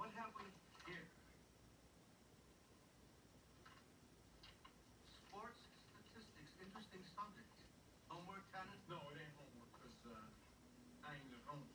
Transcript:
What have we here? Sports statistics. Interesting subject. Homework, Tanner? No, it ain't homework, because I ain't at home.